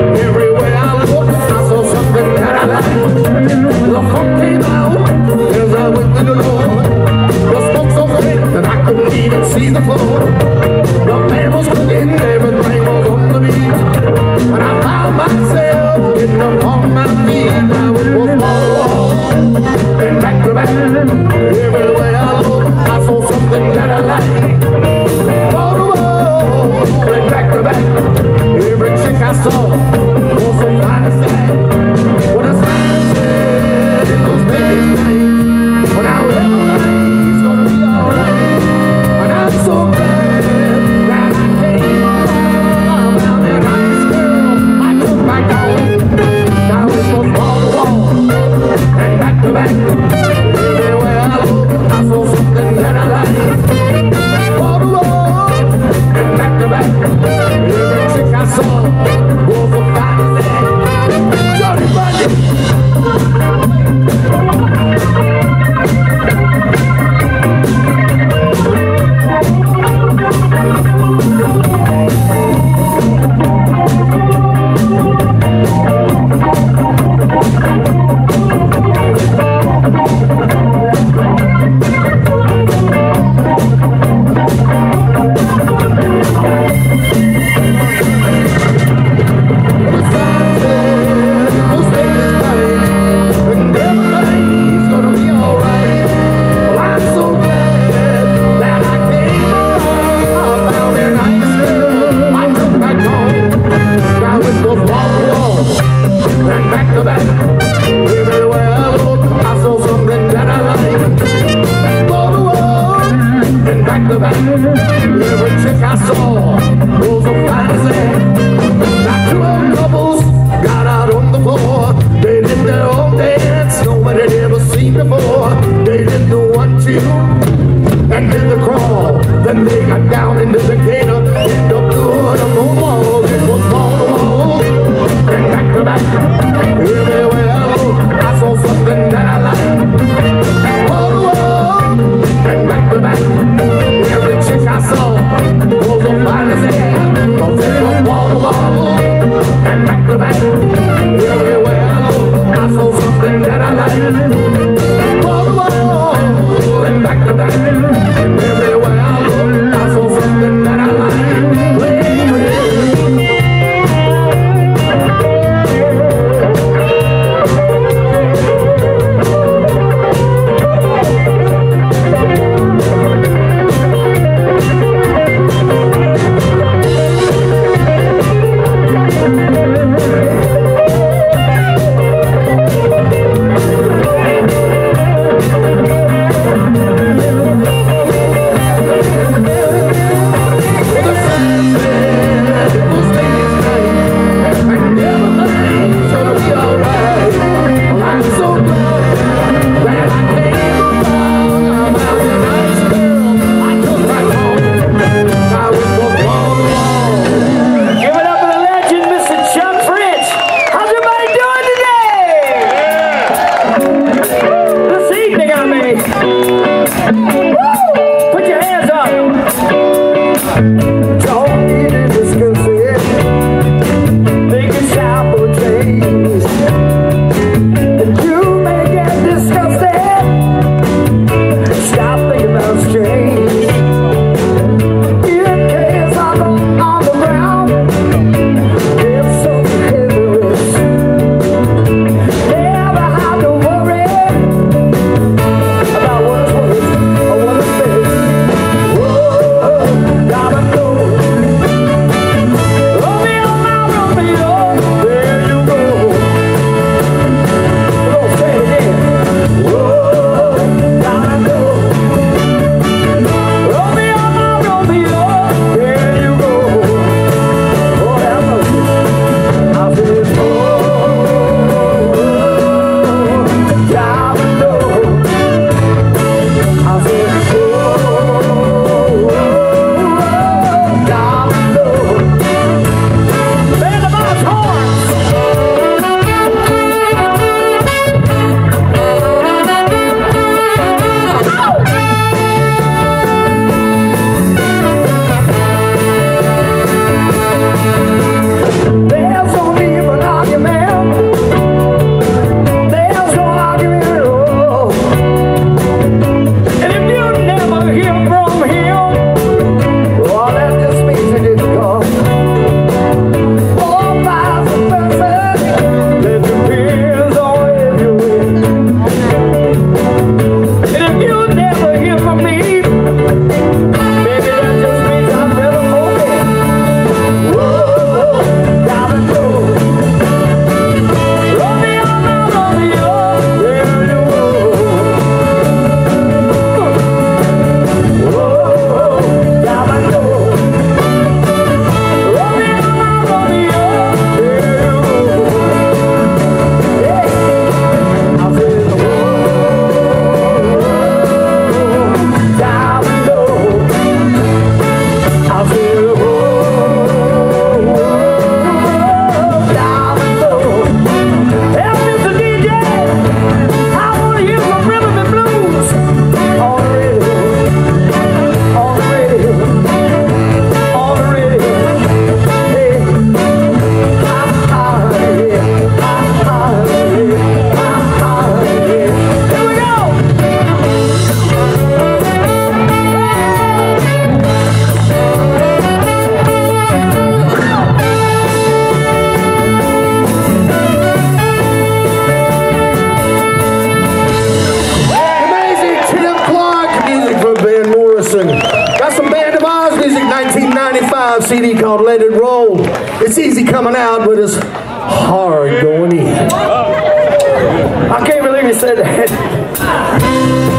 Everywhere I looked, I saw something that I liked. The funk came out as I went to the door. The smoke so thick that I couldn't even see the floor. The man was cooking, everything was on the beat. When I found myself getting up on my feet, now it was wall to wall and back to back. Everywhere I looked, I saw something that I liked. Wall to wall and back to back. Every chick I saw was so fine as that. When I said in those baby's nights, when I realized it's gonna be alright, and I'm so glad that I came around that nice girl I took back home. Now it was wall to wall and back to back. Everywhere I looked, I saw something that I liked. Wall to wall and back to back. Every chick I saw was so fine as that. Johnny Bundy. Every chick I saw was a fine as that. Like two old couples got out on the floor. They did their own dance nobody had ever seen before. They did the 1-2 and did the crawl. Then they got down into the gator, end up doing a wall. It was wall to wall and back to back. Everywhere I looked, I saw something that I liked. Wall to wall and back to back. Every chick I saw was a fine as hell. Cause they were wall to wall and back to back. Everywhere I looked, I saw something that I liked. Wall to wall and back to back. Everywhere I looked, I saw something that I liked. Give it up for the legend, Mr. Chuck Fritz. easy coming out, but it's hard going in. I can't believe you said that.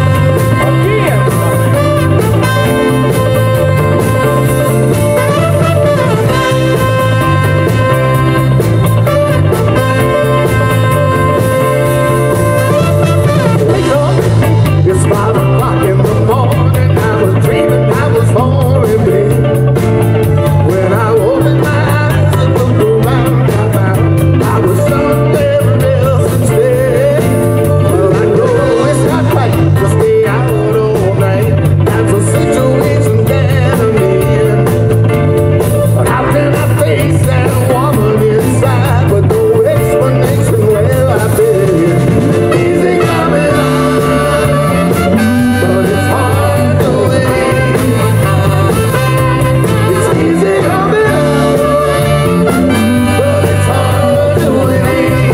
It's 5 o'clock in the morning. I was dreaming I was home in bed. When I opened my eyes and looked around, I found I was somewhere else instead. Well, I know it's not right to stay out all night. That's a situation that I'm in. But how can I face that woman inside with no explanation where I've been? Easy coming on, but it's hard to wait. It's easy coming on, but it's hard to wait.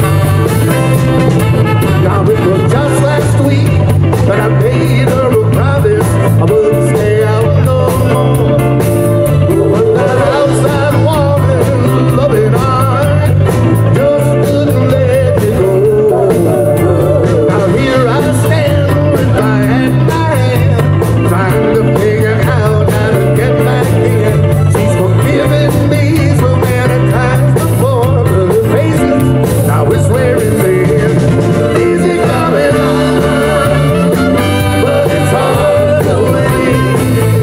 Now it was just last week that I made her a promise I wouldn't stay out no more. But that outside woman, loving heart, just couldn't let me go. Now here I stand with my hand in my hand, trying to figure out how to get back in. She's forgiven me so many times before, but her faces now it's wearing thin. Easy coming on, but it's hard to wait.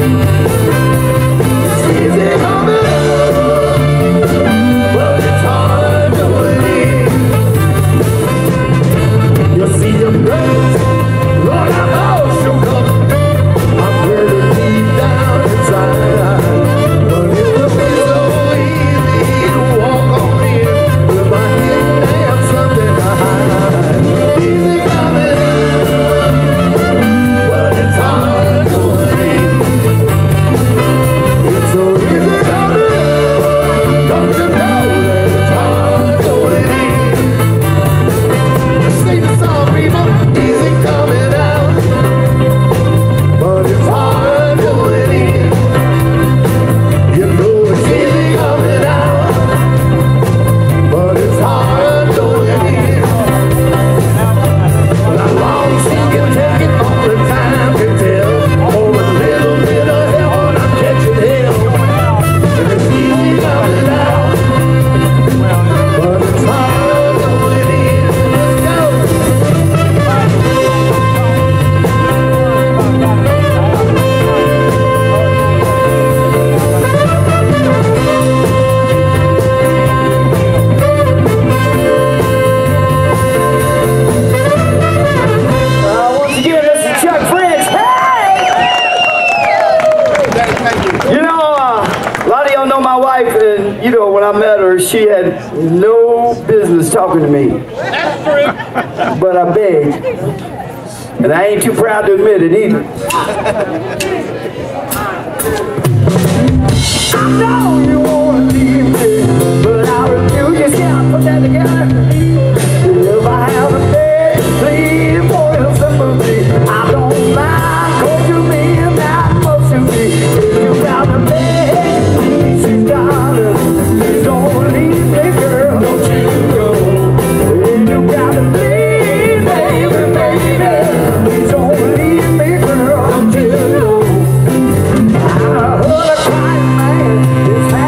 It's easy coming on, but it's hard to wait. You see your brothers, Lord, I'm all shook up. I'm really deep down inside. But it would be so easy to walk on in with my hidden damn something to hide. Easy coming on, but it's hard to wait. It's so easy coming on, don't you know that it's hard to wait? Sing the song, people. Easy coming out, but it's hard to wait. You know it's easy coming out, but it's hard to wait. But how long she can take it, all the time can tell. Oh, a little bit of heaven, I'm catching hell. And it's easy coming out, but it's hard to wait. Let's go. Once again, this is Chuck French. Hey! You know, a lot of y'all know my wife, and you know, when I met her, she had no business talking to me. But I begged. And I ain't too proud to admit it either. I know you wanna leave me, but I refuse. You can't put that together. If I have a bed, please for your sympathy. I don't mind, 'cause you mean that much to me. If you got a bed, please, darling, please don't leave me, girl. Don't you go. If you got a bed, baby, baby, please don't leave me, girl. Don't you go. I heard a crying man.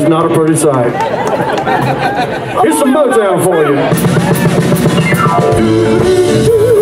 not a pretty sight. Here's some Motown for you.